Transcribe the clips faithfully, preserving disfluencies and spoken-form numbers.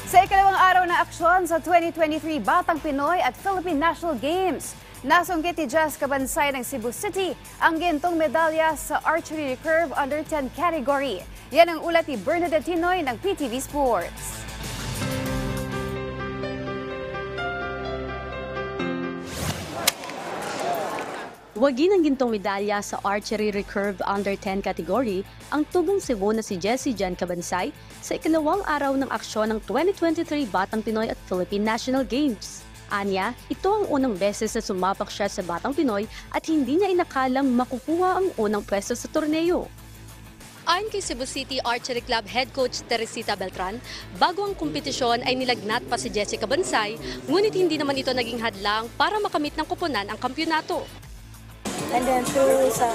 Sa ikalawang araw na aksyon sa twenty twenty-three Batang Pinoy at Philippine National Games, nasunggit ni Jess Cabansay ng Cebu City ang gintong medalya sa Archery Recurve Under ten category. Yan ang ulat ni Bernadette Tinoy ng P T V Sports. Wagi ng gintong medalya sa Archery Recurve Under ten category ang tubong Cebu na si Jessie Jan Cabansay sa ikalawang araw ng aksyon ng twenty twenty-three Batang Pinoy at Philippine National Games. Anya, ito ang unang beses na sumapak siya sa Batang Pinoy at hindi niya inakalang makukuha ang unang pwesto sa torneo. Ayon kay Cebu City Archery Club Head Coach Teresita Beltran, bago ang kompetisyon ay nilagnat pa si Jessie Cabansay, ngunit hindi naman ito naging hadlang para makamit ng koponan ang kampyonato. And then through sa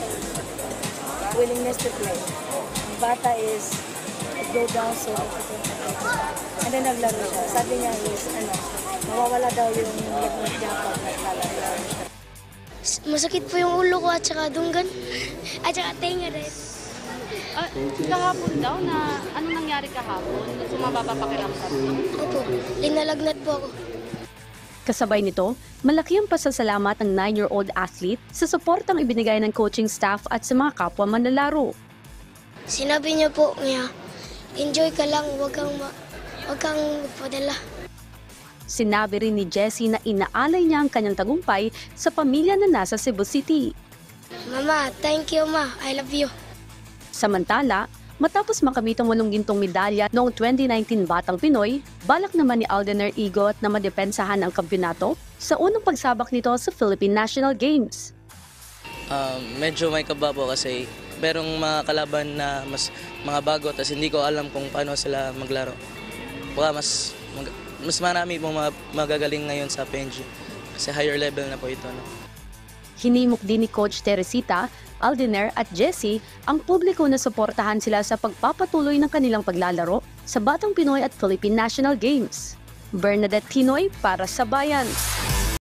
willingness to play, ang bata is go down so and then naglaro siya. Sabi niya is, ano, mawawala daw yung lagnat niya pag naglalaro. Masakit po yung ulo ko at saka dunggan at saka tenga rin. Uh, kahapon daw na ano nangyari kahapon? Sumababa pakiramdam mo? Opo, linalagnat po ako. Kasabay nito, malaki ang pasasalamat ng nine-year-old athlete sa suportang ibinigay ng coaching staff at sa mga kapwa manlalaro. Sinabi niya po niya, enjoy ka lang, wag kang, ma- wag kang padala. Sinabi rin ni Jessie na inaalay niya ang kanyang tagumpay sa pamilya na nasa Cebu City. Mama, thank you ma, I love you. Samantala, matapos makamit ang walong gintong medalya noong twenty nineteen Batang Pinoy, balak naman ni Aldener Igot na madepensahan ang kampyonato sa unang pagsabak nito sa Philippine National Games. Um, medyo may kaba po kasi merong mga kalaban na mas mga bago at hindi ko alam kung paano sila maglaro. Baka mas, mag, mas marami pong mga magagaling ngayon sa P N G kasi higher level na po ito. No? Hinimok din ni Coach Teresita, Aldener at Jessie ang publiko na suportahan sila sa pagpapatuloy ng kanilang paglalaro sa Batang Pinoy at Philippine National Games. Bernadette Tinoy para sa Bayan.